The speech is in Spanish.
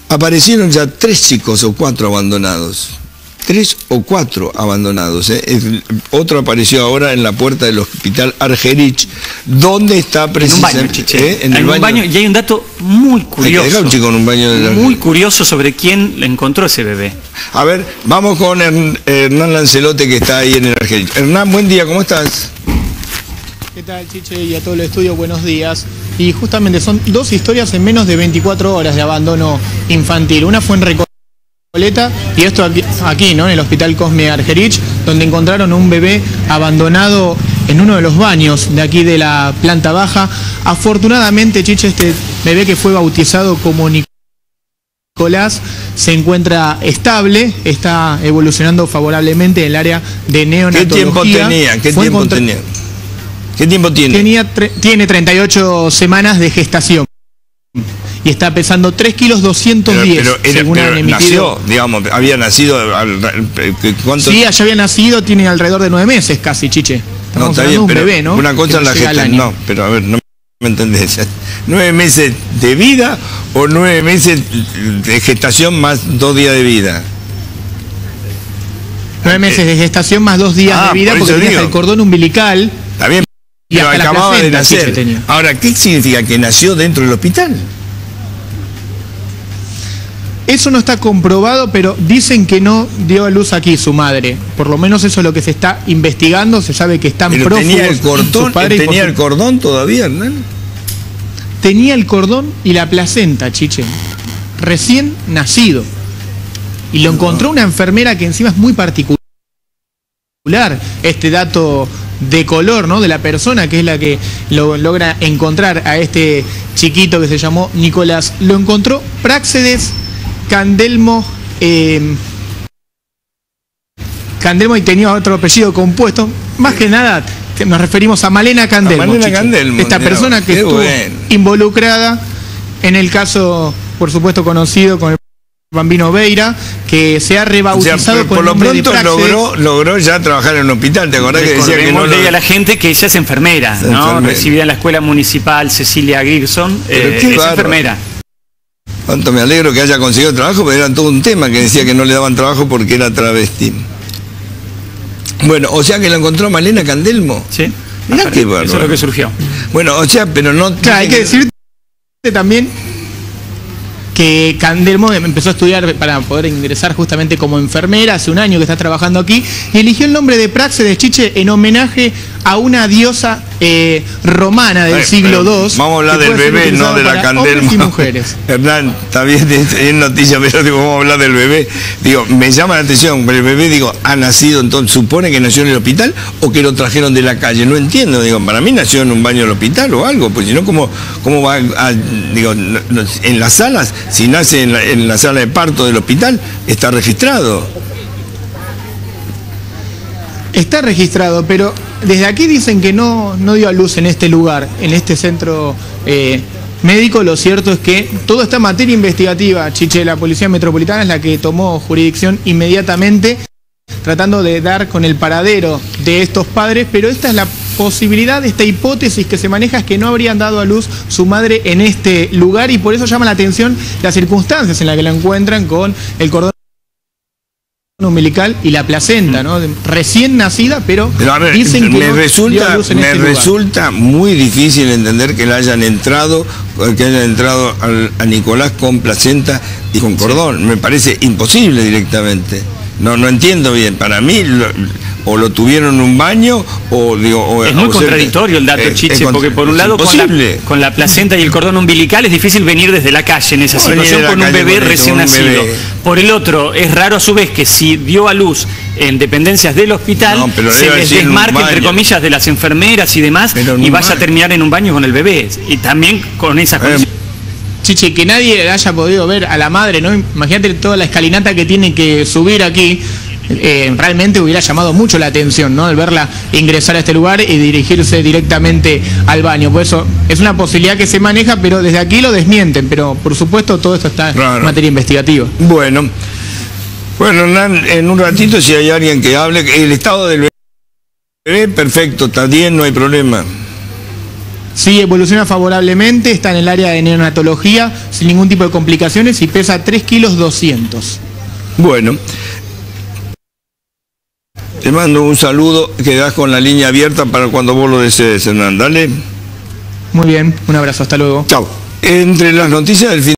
Aparecieron ya 3 chicos o 4 abandonados. 3 o 4 abandonados. Otro apareció ahora en la puerta del hospital Argerich, donde está precisamente en un baño. Y hay un dato muy curioso. Un chico en un baño muy curioso sobre quién le encontró ese bebé. A ver, vamos con Hernán Lancelote, que está ahí en el Argerich. Hernán, buen día, ¿cómo estás? ¿Qué tal, Chiche? Y a todo el estudio, buenos días. Y justamente son 2 historias en menos de 24 horas de abandono infantil. Una fue en Recoleta y esto aquí, ¿no? En el hospital Cosme Argerich, donde encontraron un bebé abandonado en uno de los baños de aquí de la planta baja. Afortunadamente, Chiche, este bebé, que fue bautizado como Nicolás, se encuentra estable, está evolucionando favorablemente en el área de neonatología. ¿Qué tiempo tenía? ¿Qué tiempo tiene? Tiene 38 semanas de gestación y está pesando 3 kilos 210, según han emitido. Nació, digamos, había nacido, ¿cuánto? Sí, ya había nacido, tiene alrededor de 9 meses casi, Chiche. Estamos hablando de un bebé, ¿no? Una cosa es la gestación, no, pero a ver, no me entendés. ¿9 meses de vida o 9 meses de gestación más 2 días de vida? 9 meses de gestación más 2 días de vida, porque tenía el cordón umbilical. Está bien, pero acababa de nacer. Ahora, ¿qué significa? ¿Que nació dentro del hospital? Eso no está comprobado, pero dicen que no dio a luz aquí su madre. Por lo menos eso es lo que se está investigando. Se sabe que están prófugos. ¿Tenía el cordón? ¿Tenía el cordón todavía, Hernán? Tenía el cordón y la placenta, Chiche. Recién nacido. Y lo encontró una enfermera que encima es muy particular. Este dato de color, ¿no? De la persona, que es la que lo logra encontrar a este chiquito que se llamó Nicolás. Lo encontró Práxedes Candelmo, Candelmo, y tenía otro apellido compuesto. Más que nada nos referimos a Malena Candelmo. Esta persona que estuvo involucrada en el caso, por supuesto, conocido con el Bambino Veira, que se ha rebautizado con el nombre de Práxedes. Por lo pronto logró ya trabajar en un hospital. ¿Te acordás que decía que no? Le a la gente que ella es enfermera, ¿no? Recibida en la Escuela Municipal Cecilia Grierson, es enfermera. Cuánto me alegro que haya conseguido trabajo, pero era todo un tema que decía que no le daban trabajo porque era travesti. Bueno, o sea que lo encontró Malena Candelmo. Sí. Mirá qué bárbaro. Eso es lo que surgió. Bueno, o sea, pero no... Claro, hay que decirte también que Candelmo empezó a estudiar para poder ingresar justamente como enfermera. Hace un año que está trabajando aquí y eligió el nombre de Práxedes, Chiche, en homenaje a una diosa romana del siglo II. Vamos a hablar del bebé, no de la Candelmo. Y mujeres. Hernán, está bien, es noticia, pero digo, vamos a hablar del bebé. Digo, me llama la atención, pero el bebé, digo, ha nacido, entonces, ¿supone que nació en el hospital o que lo trajeron de la calle? No entiendo, digo, para mí nació en un baño del hospital o algo, pues si no, ¿cómo va a, digo, en las salas? Si nace en la sala de parto del hospital, está registrado. Está registrado, pero desde aquí dicen que no dio a luz en este lugar, en este centro médico. Lo cierto es que toda esta materia investigativa, Chiche, la Policía Metropolitana es la que tomó jurisdicción inmediatamente, tratando de dar con el paradero de estos padres, pero esta es la posibilidad, esta hipótesis que se maneja, es que no habrían dado a luz su madre en este lugar, y por eso llama la atención las circunstancias en las que la encuentran con el cordón umbilical y la placenta, ¿no? Recién nacida, pero a ver, dicen que me resulta muy difícil entender que le hayan entrado a Nicolás con placenta y con cordón. Sí. Me parece imposible directamente. No entiendo bien. Para mí, o lo tuvieron en un baño, o digo... Es muy contradictorio el dato, Chiche, porque por un lado con la placenta y el cordón umbilical es difícil venir desde la calle en esa situación con un bebé recién nacido. Por el otro, es raro a su vez que si dio a luz en dependencias del hospital, se les desmarque, entre comillas, de las enfermeras y demás, y vaya a terminar en un baño con el bebé. Y también con esas condiciones. Chiche, que nadie haya podido ver a la madre, ¿no? Imagínate toda la escalinata que tiene que subir aquí. Realmente hubiera llamado mucho la atención, ¿no? El verla ingresar a este lugar y dirigirse directamente al baño. Por eso es una posibilidad que se maneja, pero desde aquí lo desmienten. Pero por supuesto todo esto está en materia investigativa. Bueno, Hernán, en un ratito, si hay alguien que hable, el estado del bebé, perfecto, está bien, no hay problema. Sí, evoluciona favorablemente, está en el área de neonatología sin ningún tipo de complicaciones y pesa 3 kilos 200. Bueno. Te mando un saludo, quedás con la línea abierta para cuando vos lo desees, Hernán. Dale. Muy bien, un abrazo, hasta luego. Chao. Entre las noticias del fin